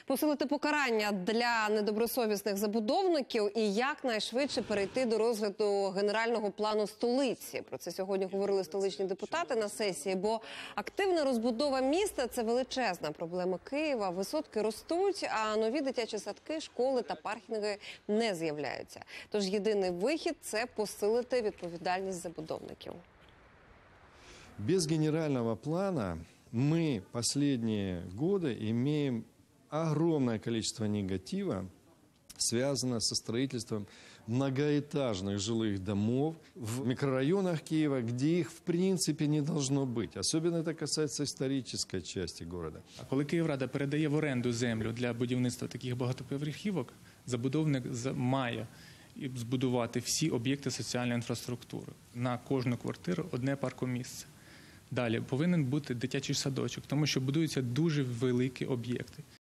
посилити покарання для недобросовісних забудовників і якнайшвидше перейти до розгляду генерального плану столиці. Про це сьогодні говорили столичні депутати на сесії, бо активна розбудова міста – це величезна проблема Києва. Висотки ростуть, а нові дитячі садки, школи та паркінги не з'являються. Тож єдиний вихід – це посилити відповідальність забудовників. Без генерального плана мы последние годы имеем огромное количество негатива, связанное со строительством многоэтажных жилых домов в микрорайонах Киева, где их в принципе не должно быть. Особенно это касается исторической части города. Коли Київрада передає в оренду землю для будівництва таких багатоповерхівок, забудовник має збудувати всі об'єкти соціальної інфраструктури. На кожну квартиру одне паркомісце. Далі повинен бути дитячий садочок, тому що будуються дуже великі об'єкти.